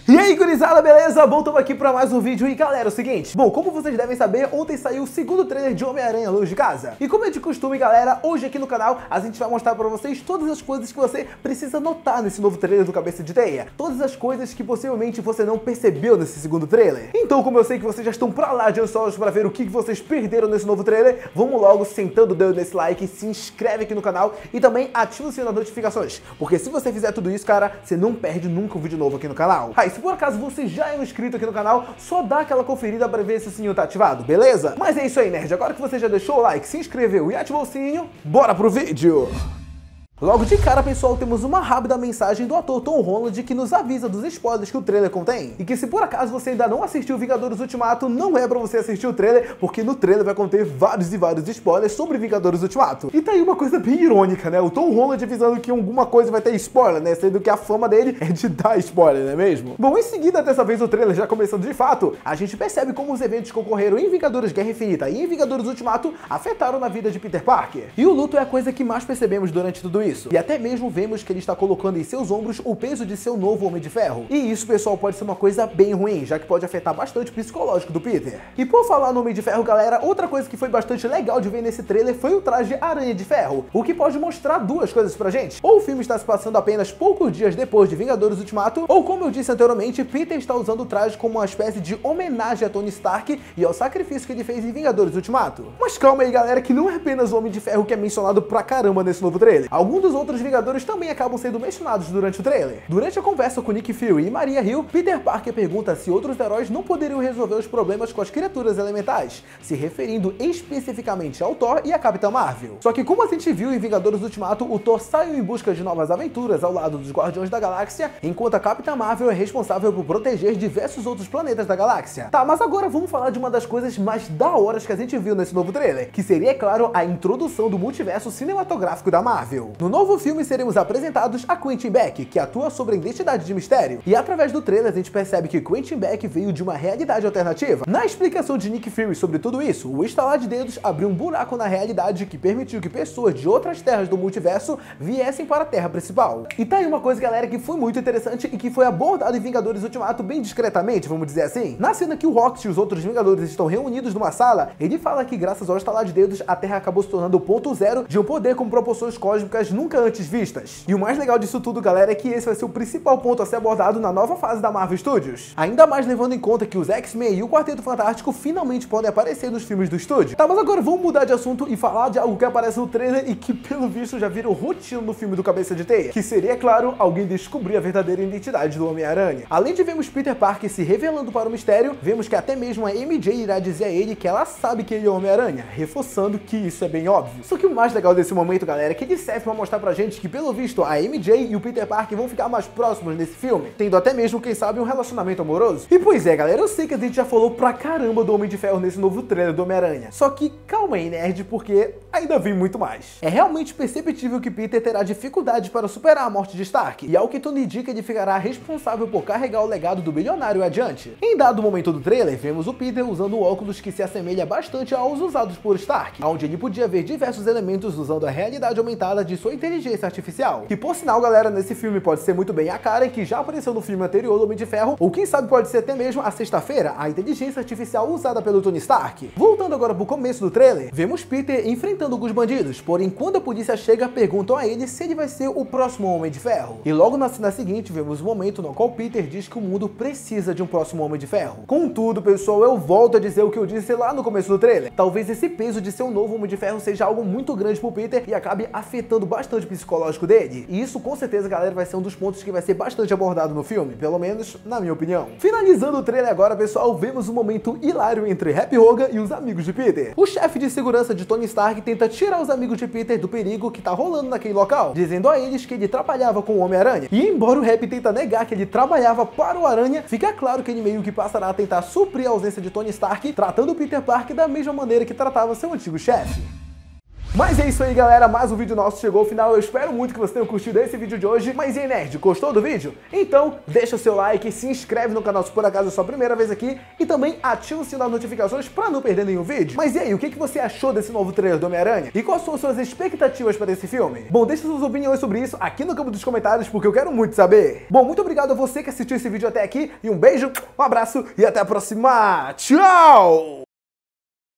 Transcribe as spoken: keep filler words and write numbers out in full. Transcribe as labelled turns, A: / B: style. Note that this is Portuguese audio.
A: E aí, gurizada, beleza? Bom, estamos aqui para mais um vídeo e galera, é o seguinte. Bom, como vocês devem saber, ontem saiu o segundo trailer de Homem-Aranha Longe de Casa. E como é de costume, galera, hoje aqui no canal a gente vai mostrar para vocês todas as coisas que você precisa notar nesse novo trailer do Cabeça de Teia. Todas as coisas que possivelmente você não percebeu nesse segundo trailer. Então, como eu sei que vocês já estão pra lá de ansiosos para ver o que vocês perderam nesse novo trailer, vamos logo sentando o dedo nesse like, se inscreve aqui no canal e também ativa o sininho das notificações. Porque se você fizer tudo isso, cara, você não perde nunca um vídeo novo aqui no canal. Ah, e se por acaso você já é um inscrito aqui no canal, só dá aquela conferida para ver se o sininho tá ativado, beleza? Mas é isso aí, nerd. Agora que você já deixou o like, se inscreveu e ativou o sininho, bora pro vídeo! Logo de cara, pessoal, temos uma rápida mensagem do ator Tom Holland que nos avisa dos spoilers que o trailer contém. E que se por acaso você ainda não assistiu Vingadores Ultimato, não é pra você assistir o trailer, porque no trailer vai conter vários e vários spoilers sobre Vingadores Ultimato. E tá aí uma coisa bem irônica, né? O Tom Holland avisando que alguma coisa vai ter spoiler, né? Sendo que a fama dele é de dar spoiler, não é mesmo? Bom, em seguida, dessa vez o trailer já começando de fato, a gente percebe como os eventos que ocorreram em Vingadores Guerra Infinita e em Vingadores Ultimato afetaram na vida de Peter Parker. E o luto é a coisa que mais percebemos durante tudo isso. E até mesmo vemos que ele está colocando em seus ombros o peso de seu novo Homem de Ferro. E isso, pessoal, pode ser uma coisa bem ruim, já que pode afetar bastante o psicológico do Peter. E por falar no Homem de Ferro, galera, outra coisa que foi bastante legal de ver nesse trailer foi o traje Aranha de Ferro, o que pode mostrar duas coisas pra gente. Ou o filme está se passando apenas poucos dias depois de Vingadores Ultimato, ou como eu disse anteriormente, Peter está usando o traje como uma espécie de homenagem a Tony Stark e ao sacrifício que ele fez em Vingadores Ultimato. Mas calma aí, galera, que não é apenas o Homem de Ferro que é mencionado pra caramba nesse novo trailer. Alguns dos outros Vingadores também acabam sendo mencionados durante o trailer. Durante a conversa com Nick Fury e Maria Hill, Peter Parker pergunta se outros heróis não poderiam resolver os problemas com as criaturas elementais, se referindo especificamente ao Thor e a Capitã Marvel. Só que como a gente viu em Vingadores Ultimato, o Thor saiu em busca de novas aventuras ao lado dos Guardiões da Galáxia, enquanto a Capitã Marvel é responsável por proteger diversos outros planetas da galáxia. Tá, mas agora vamos falar de uma das coisas mais da horas que a gente viu nesse novo trailer, que seria, é claro, a introdução do multiverso cinematográfico da Marvel. No novo filme seremos apresentados a Quentin Beck, que atua sobre a identidade de Mistério. E através do trailer a gente percebe que Quentin Beck veio de uma realidade alternativa. Na explicação de Nick Fury sobre tudo isso, o estalar de dedos abriu um buraco na realidade que permitiu que pessoas de outras terras do multiverso viessem para a Terra principal. E tá aí uma coisa, galera, que foi muito interessante e que foi abordado em Vingadores Ultimato bem discretamente, vamos dizer assim. Na cena que o Rocket e os outros Vingadores estão reunidos numa sala, ele fala que graças ao estalar de dedos, a Terra acabou se tornando o ponto zero de um poder com proporções cósmicas nunca antes vistas. E o mais legal disso tudo, galera, é que esse vai ser o principal ponto a ser abordado na nova fase da Marvel Studios. Ainda mais levando em conta que os X-Men e o Quarteto Fantástico finalmente podem aparecer nos filmes do estúdio. Tá, mas agora vamos mudar de assunto e falar de algo que aparece no trailer e que, pelo visto, já virou rotina no filme do Cabeça de Teia, que seria, é claro, alguém descobrir a verdadeira identidade do Homem-Aranha. Além de vermos Peter Parker se revelando para o mistério, vemos que até mesmo a M J irá dizer a ele que ela sabe que ele é o Homem-Aranha, reforçando que isso é bem óbvio. Só que o mais legal desse momento, galera, é que ele serve pra mostrar pra gente que, pelo visto, a M J e o Peter Parker vão ficar mais próximos nesse filme, tendo até mesmo, quem sabe, um relacionamento amoroso. E pois é, galera, eu sei que a gente já falou pra caramba do Homem de Ferro nesse novo trailer do Homem-Aranha. Só que calma aí, nerd, porque ainda vem muito mais. É realmente perceptível que Peter terá dificuldade para superar a morte de Stark, e ao que tudo indica, ele ficará responsável por carregar o legado do bilionário adiante. Em dado momento do trailer, vemos o Peter usando óculos que se assemelha bastante aos usados por Stark, onde ele podia ver diversos elementos usando a realidade aumentada de sua inteligência artificial. Que por sinal, galera, nesse filme pode ser muito bem a Karen, que já apareceu no filme anterior do Homem de Ferro, ou quem sabe pode ser até mesmo a Sexta-feira, a inteligência artificial usada pelo Tony Stark. Voltando agora pro começo do trailer, vemos Peter enfrentando alguns bandidos, porém quando a polícia chega, perguntam a ele se ele vai ser o próximo Homem de Ferro. E logo na cena seguinte, vemos o momento no qual Peter diz que o mundo precisa de um próximo Homem de Ferro. Contudo, pessoal, eu volto a dizer o que eu disse lá no começo do trailer. Talvez esse peso de ser um novo Homem de Ferro seja algo muito grande pro Peter e acabe afetando bastante o psicológico dele. E isso, com certeza, galera, vai ser um dos pontos que vai ser bastante abordado no filme, pelo menos na minha opinião. Finalizando o trailer agora, pessoal, vemos um momento hilário entre Happy Hogan e os amigos de Peter. O chefe de segurança de Tony Stark tenta tirar os amigos de Peter do perigo que tá rolando naquele local, dizendo a eles que ele trabalhava com o Homem-Aranha. E embora o Happy tenta negar que ele trabalhava para o Aranha, fica claro que ele meio que passará a tentar suprir a ausência de Tony Stark, tratando o Peter Parker da mesma maneira que tratava seu antigo chefe. Mas é isso aí, galera, mais um vídeo nosso chegou ao final. Eu espero muito que você tenha curtido esse vídeo de hoje. Mas e aí, nerd, gostou do vídeo? Então deixa o seu like, se inscreve no canal se por acaso é a sua primeira vez aqui e também ativa o sininho das notificações pra não perder nenhum vídeo. Mas e aí, o que você achou desse novo trailer do Homem-Aranha? E quais são as suas expectativas para esse filme? Bom, deixa suas opiniões sobre isso aqui no campo dos comentários, porque eu quero muito saber. Bom, muito obrigado a você que assistiu esse vídeo até aqui e um beijo, um abraço e até a próxima. Tchau!